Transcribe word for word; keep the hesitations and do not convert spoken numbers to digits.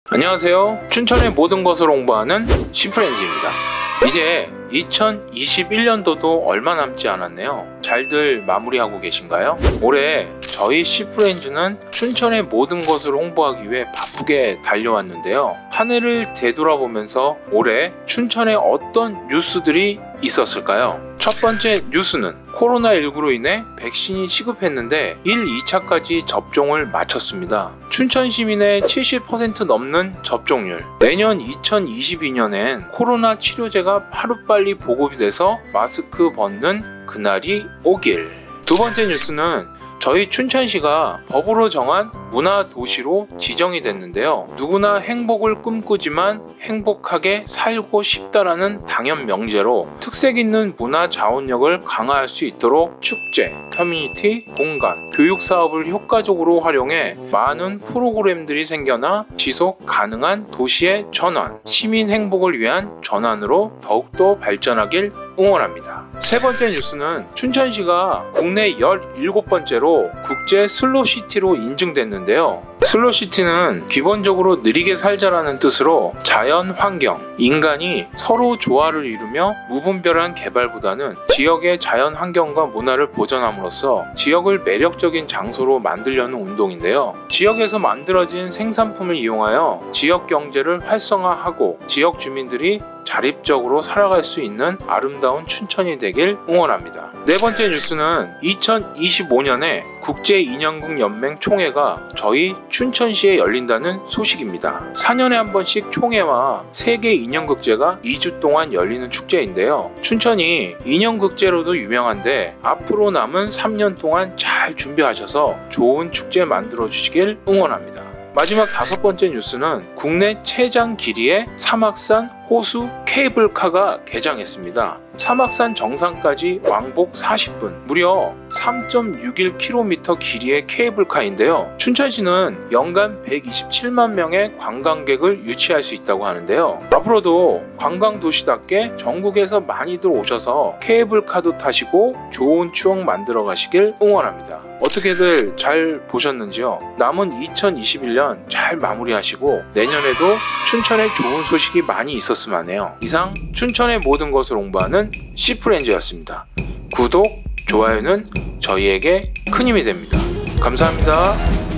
안녕하세요. 춘천의 모든 것을 홍보하는 시프렌즈입니다. 이제 이천이십일 년도도 얼마 남지 않았네요. 잘들 마무리하고 계신가요? 올해 저희 시프렌즈는 춘천의 모든 것을 홍보하기 위해 바쁘게 달려왔는데요. 한 해를 되돌아보면서 올해 춘천에 어떤 뉴스들이 있었을까요? 첫 번째 뉴스는 코로나십구로 인해 백신이 시급했는데 일, 이 차까지 접종을 마쳤습니다. 춘천 시민의 칠십 퍼센트 넘는 접종률. 내년 이천이십이 년엔 코로나 치료제가 하루빨리 보급이 돼서 마스크 벗는 그날이 오길. 두 번째 뉴스는 저희 춘천시가 법으로 정한 문화도시로 지정이 됐는데요. 누구나 행복을 꿈꾸지만 행복하게 살고 싶다라는 당연 명제로 특색 있는 문화 자원력을 강화할 수 있도록 축제, 커뮤니티, 공간, 교육 사업을 효과적으로 활용해 많은 프로그램들이 생겨나 지속 가능한 도시의 전환, 시민 행복을 위한 전환으로 더욱더 발전하길 응원합니다. 세 번째 뉴스는 춘천시가 국내 열일곱 번째로 국제 슬로시티로 인증됐는데요. 슬로시티는 기본적으로 느리게 살자라는 뜻으로 자연 환경, 인간이 서로 조화를 이루며 무분별한 개발보다는 지역의 자연 환경과 문화를 보존함으로써 지역을 매력적인 장소로 만들려는 운동인데요. 지역에서 만들어진 생산품을 이용하여 지역 경제를 활성화하고 지역 주민들이 자립적으로 살아갈 수 있는 아름다운 춘천이 되길 응원합니다. 네 번째 뉴스는 이천이십오 년에 국제인형극연맹 총회가 저희 춘천시에 열린다는 소식입니다. 사 년에 한 번씩 총회와 세계 인형극제가 이 주 동안 열리는 축제인데요. 춘천이 인형극제로도 유명한데 앞으로 남은 삼 년 동안 잘 준비하셔서 좋은 축제 만들어 주시길 응원합니다. 마지막 다섯 번째 뉴스는 국내 최장 길이의 사막산 호수 케이블카가 개장했습니다. 사막산 정상까지 왕복 사십 분, 무려 삼 점 육일 킬로미터 길이의 케이블카인데요. 춘천시는 연간 백이십칠만 명의 관광객을 유치할 수 있다고 하는데요. 앞으로도 관광도시답게 전국에서 많이들 오셔서 케이블카도 타시고 좋은 추억 만들어 가시길 응원합니다. 어떻게들 잘 보셨는지요? 남은 이천이십일 년 잘 마무리하시고 내년에도 춘천에 좋은 소식이 많이 있었으면 하네요. 이상 춘천의 모든 것을 홍보하는 시프렌즈였습니다. 구독, 좋아요는 저희에게 큰 힘이 됩니다. 감사합니다.